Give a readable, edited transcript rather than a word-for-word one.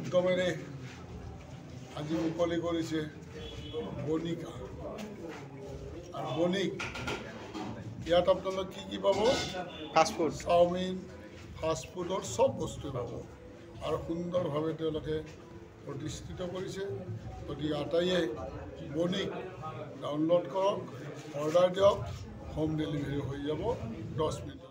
উদ্যমেৰে আজি মুকলি কৰিছে বনিকা আৰু বনিক ইয়াত আপোনালোকে কি পাব ফাষ্টফুড চাওমিন ফাষ্টফুডৰ চব বস্তু পাব আৰু সুন্দৰভাৱে তেওঁলোকে প্ৰতিষ্ঠিত কৰিছে গতিকে আটাইয়ে বনিক ডাউনলোড কৰক অৰ্ডাৰ দিয়ক হোম ডেলিভাৰী হৈ যাব 10 মিনিট